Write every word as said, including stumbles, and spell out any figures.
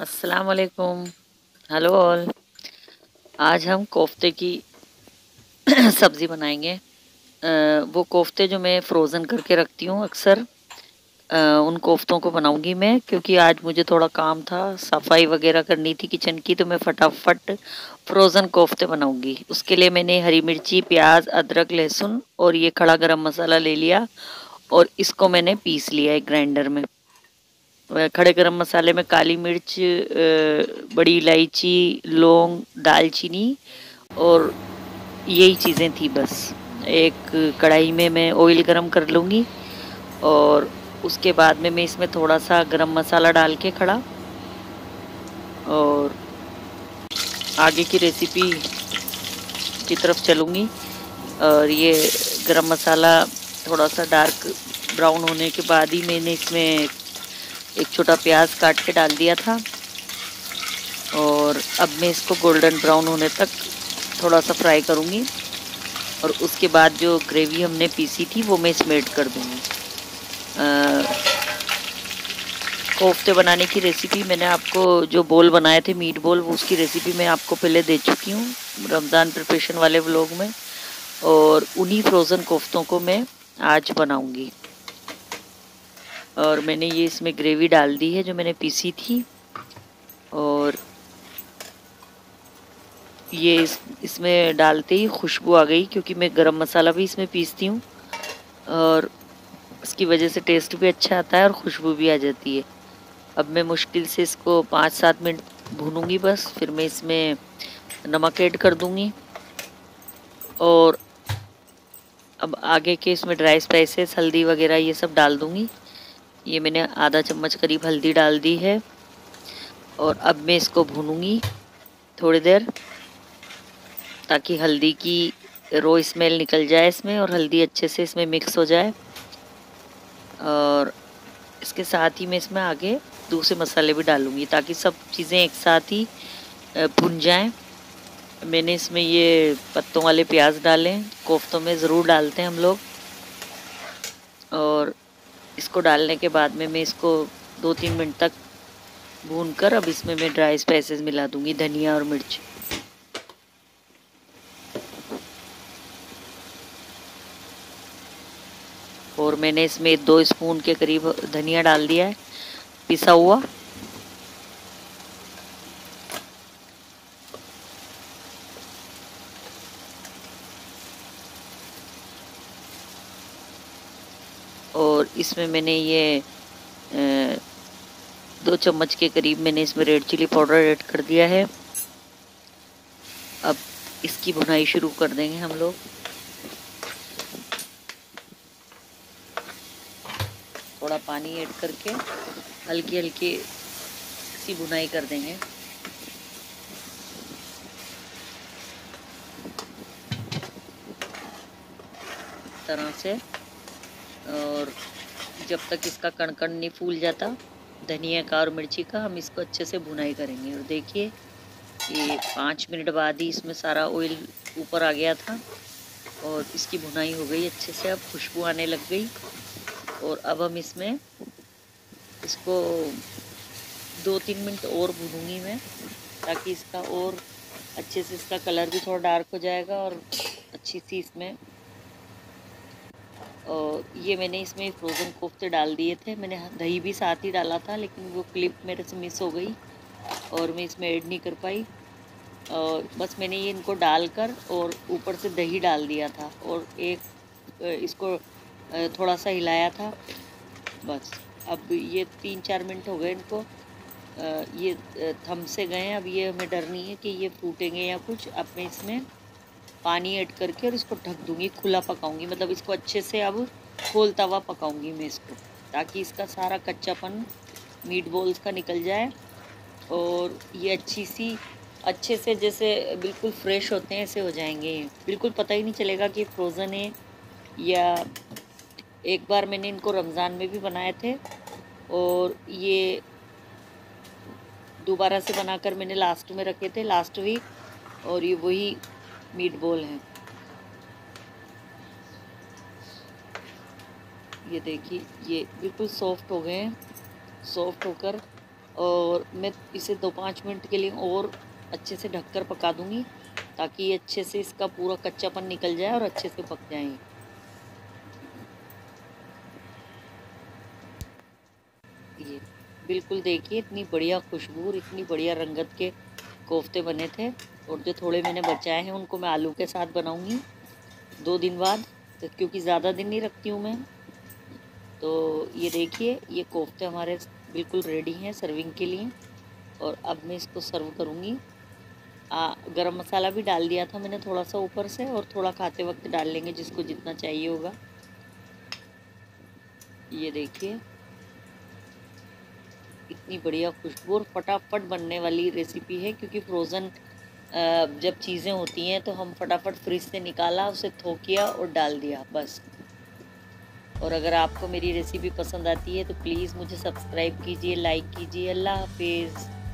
अस्सलाम वालेकुम। Hello all. आज हम कोफ्ते की सब्ज़ी बनाएंगे। अ, वो कोफ्ते जो मैं फ़्रोज़न करके रखती हूँ अक्सर, अ, उन कोफ्तों को बनाऊंगी मैं, क्योंकि आज मुझे थोड़ा काम था, सफाई वगैरह करनी थी किचन की, तो मैं फटाफट फ़्रोज़न कोफ्ते बनाऊंगी। उसके लिए मैंने हरी मिर्ची, प्याज, अदरक, लहसुन और ये खड़ा गरम मसाला ले लिया और इसको मैंने पीस लिया है ग्राइंडर में। खड़े गरम मसाले में काली मिर्च, बड़ी इलायची, लौंग, दालचीनी और यही चीज़ें थी बस। एक कढ़ाई में मैं ऑयल गरम कर लूँगी और उसके बाद में मैं इसमें थोड़ा सा गरम मसाला डाल के खड़ा, और आगे की रेसिपी की तरफ चलूँगी। और ये गरम मसाला थोड़ा सा डार्क ब्राउन होने के बाद ही मैंने इसमें एक छोटा प्याज काट के डाल दिया था, और अब मैं इसको गोल्डन ब्राउन होने तक थोड़ा सा फ्राई करूँगी। और उसके बाद जो ग्रेवी हमने पीसी थी वो मैं इसमें ऐड कर दूँगी। कोफ्ते बनाने की रेसिपी मैंने आपको, जो बोल बनाए थे मीट बोल, वो उसकी रेसिपी मैं आपको पहले दे चुकी हूँ रमज़ान प्रिपरेशन वाले व्लॉग में, और उन्हीं फ्रोज़न कोफ्तों को मैं आज बनाऊँगी। और मैंने ये इसमें ग्रेवी डाल दी है जो मैंने पीसी थी, और ये इस, इसमें डालते ही खुशबू आ गई, क्योंकि मैं गरम मसाला भी इसमें पीसती हूँ और इसकी वजह से टेस्ट भी अच्छा आता है और खुशबू भी आ जाती है। अब मैं मुश्किल से इसको पाँच सात मिनट भूनूंगी बस, फिर मैं इसमें नमक ऐड कर दूंगी। और अब आगे के इसमें ड्राई स्पाइसेस, हल्दी वगैरह ये सब डाल दूंगी। ये मैंने आधा चम्मच करीब हल्दी डाल दी है, और अब मैं इसको भूनूंगी थोड़ी देर, ताकि हल्दी की रो स्मेल निकल जाए इसमें और हल्दी अच्छे से इसमें मिक्स हो जाए। और इसके साथ ही मैं इसमें आगे दूसरे मसाले भी डालूंगी, ताकि सब चीज़ें एक साथ ही भुन जाएं। मैंने इसमें ये पत्तों वाले प्याज डाले, कोफ्तों में ज़रूर डालते हैं हम लोग। और इसको डालने के बाद में मैं इसको दो तीन मिनट तक भूनकर अब इसमें मैं ड्राई स्पाइसेस मिला दूंगी, धनिया और मिर्च। और मैंने इसमें दो स्पून के करीब धनिया डाल दिया है, पिसा हुआ। और इसमें मैंने ये ए, दो चम्मच के करीब मैंने इसमें रेड चिली पाउडर ऐड कर दिया है। अब इसकी भुनाई शुरू कर देंगे हम लोग। थोड़ा पानी ऐड करके हल्की हल्की सी भुनाई कर देंगे। तरह से, और जब तक इसका कण-कण नहीं फूल जाता धनिया का और मिर्ची का, हम इसको अच्छे से भुनाई करेंगे। और देखिए ये पाँच मिनट बाद ही इसमें सारा ऑयल ऊपर आ गया था और इसकी भुनाई हो गई अच्छे से। अब खुशबू आने लग गई, और अब हम इसमें इसको दो तीन मिनट और भूनूंगी मैं, ताकि इसका और अच्छे से इसका कलर भी थोड़ा डार्क हो जाएगा और अच्छी सी इसमें। और ये मैंने इसमें फ्रोज़न कोफ्ते डाल दिए थे, मैंने दही भी साथ ही डाला था, लेकिन वो क्लिप मेरे से मिस हो गई और मैं इसमें ऐड नहीं कर पाई। और बस मैंने ये इनको डालकर और ऊपर से दही डाल दिया था, और एक इसको थोड़ा सा हिलाया था बस। अब ये तीन चार मिनट हो गए इनको, ये थम से गए। अब ये हमें डर नहीं है कि ये फूटेंगे या कुछ। अब मैं इसमें पानी ऐड करके और इसको ढक दूंगी, खुला पकाऊंगी, मतलब इसको अच्छे से अब खोलता हुआ पकाऊंगी मैं इसको, ताकि इसका सारा कच्चापन मीट बॉल्स का निकल जाए और ये अच्छी सी अच्छे से जैसे बिल्कुल फ्रेश होते हैं ऐसे हो जाएंगे। बिल्कुल पता ही नहीं चलेगा कि फ्रोज़न है। या एक बार मैंने इनको रमज़ान में भी बनाए थे, और ये दोबारा से बनाकर मैंने लास्ट में रखे थे, लास्ट वीक, और ये वही मीट बॉल हैं। ये देखिए ये बिल्कुल सॉफ्ट हो गए हैं। सॉफ्ट होकर और मैं इसे दो पाँच मिनट के लिए और अच्छे से ढककर पका दूंगी, ताकि ये अच्छे से इसका पूरा कच्चापन निकल जाए और अच्छे से पक जाए। ये बिल्कुल देखिए, इतनी बढ़िया खुशबू और इतनी बढ़िया रंगत के कोफ्ते बने थे। और जो थोड़े मैंने बचाए हैं उनको मैं आलू के साथ बनाऊंगी दो दिन बाद, तो क्योंकि ज़्यादा दिन नहीं रखती हूँ मैं। तो ये देखिए, ये कोफ्ते हमारे बिल्कुल रेडी हैं सर्विंग के लिए। और अब मैं इसको सर्व करूँगी। आ, गरम मसाला भी डाल दिया था मैंने थोड़ा सा ऊपर से, और थोड़ा खाते वक्त डाल लेंगे जिसको जितना चाहिए होगा। ये देखिए, इतनी बढ़िया खुशबू और फटाफट बनने वाली रेसिपी है, क्योंकि फ्रोज़न जब चीज़ें होती हैं तो हम फटाफट फ्रिज से निकाला, उसे थो किया और डाल दिया बस। और अगर आपको मेरी रेसिपी पसंद आती है तो प्लीज़ मुझे सब्सक्राइब कीजिए, लाइक कीजिए। अल्लाह हाफिज़।